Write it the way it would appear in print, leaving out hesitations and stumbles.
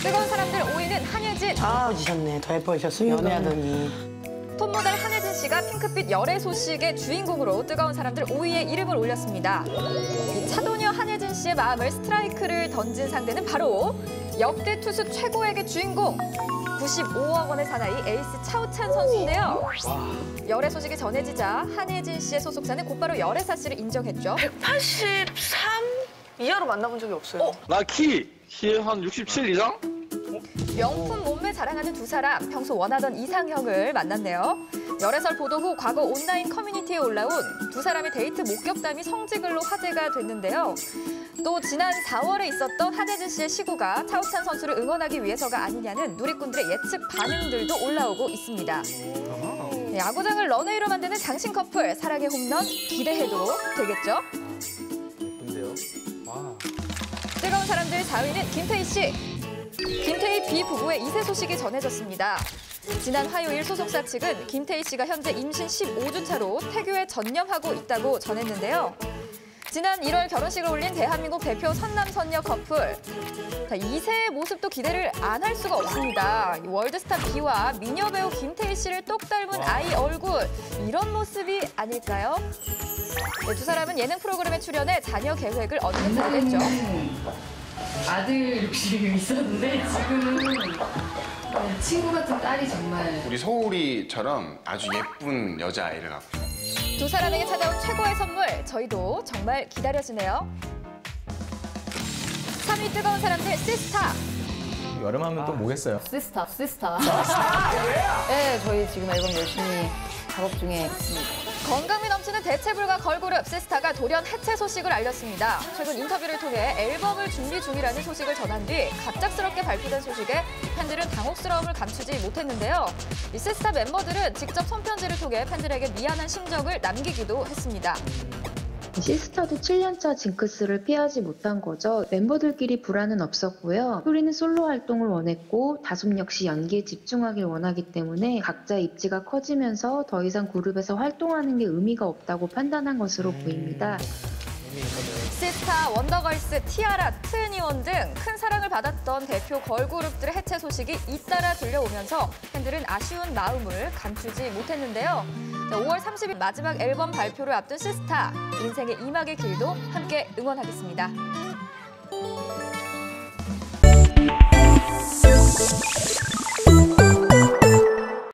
뜨거운 사람들 5위는 한예진. 아, 지셨네. 더 예뻐지셨어요. 연애하더니. 톱모델 한예진 씨가 핑크빛 열애 소식의 주인공으로 뜨거운 사람들 5위에 이름을 올렸습니다. 이 차도녀 한예진 씨의 마음을 스트라이크를 던진 상대는 바로 역대 투수 최고액의 주인공 95억 원의 사나이 에이스 차우찬 선수인데요. 열애 소식이 전해지자 한예진 씨의 소속사는 곧바로 열애 사실을 인정했죠. 183 이하로 만나본 적이 없어요. 나 키 한 67 이상? 명품 몸매 자랑하는 두 사람, 평소 원하던 이상형을 만났네요. 열애설 보도 후 과거 온라인 커뮤니티에 올라온 두 사람의 데이트 목격담이 성지글로 화제가 됐는데요. 또 지난 4월에 있었던 한예진 씨의 시구가 차우찬 선수를 응원하기 위해서가 아니냐는 누리꾼들의 예측 반응들도 올라오고 있습니다. 네, 야구장을 런웨이로 만드는 장신 커플, 사랑의 홈런 기대해도 되겠죠? 예쁜데요? 와. 뜨거운 사람들 4위는 김태희 씨. 김태희 비부부의 2세 소식이 전해졌습니다. 지난 화요일 소속사 측은 김태희 씨가 현재 임신 15주 차로 태교에 전념하고 있다고 전했는데요. 지난 1월 결혼식을 올린 대한민국 대표 선남선녀 커플. 2세의 모습도 기대를 안 할 수가 없습니다. 월드스타 B와 미녀 배우 김태희 씨를 똑 닮은 아이 얼굴, 이런 모습이 아닐까요? 네, 두 사람은 예능 프로그램에 출연해 자녀 계획을 언급하겠죠. 아들 욕심이 있었는데 지금은 친구 같은 딸이 정말. 우리 소울이처럼 아주 예쁜 여자아이를 갖고 싶어요. 두 사람에게 찾아온 최고의 선물, 저희도 정말 기다려지네요. 3위 뜨거운 사람들 시스타. 여름하면 또 뭐겠어요? 시스타. 네, 저희 지금 앨범 열심히 작업 중에 있습니다. 건강미 넘치는 대체불가 걸그룹 시스타가 돌연 해체 소식을 알렸습니다. 최근 인터뷰를 통해 앨범을 준비 중이라는 소식을 전한 뒤 갑작스럽게 발표된 소식에 팬들은 당혹스러움을 감추지 못했는데요. 이 시스타 멤버들은 직접 손편지를 통해 팬들에게 미안한 심정을 남기기도 했습니다. 시스타도 7년차 징크스를 피하지 못한 거죠. 멤버들끼리 불화는 없었고요. 효리는 솔로 활동을 원했고 다솜 역시 연기에 집중하길 원하기 때문에 각자 입지가 커지면서 더 이상 그룹에서 활동하는 게 의미가 없다고 판단한 것으로 보입니다. 시스타, 원더걸스, 티아라, 트웬티원 등 큰 사랑을 받았던 대표 걸그룹들의 해체 소식이 잇따라 들려오면서 팬들은 아쉬운 마음을 감추지 못했는데요. 5월 30일 마지막 앨범 발표를 앞둔 시스타, 인생의 이막의 길도 함께 응원하겠습니다.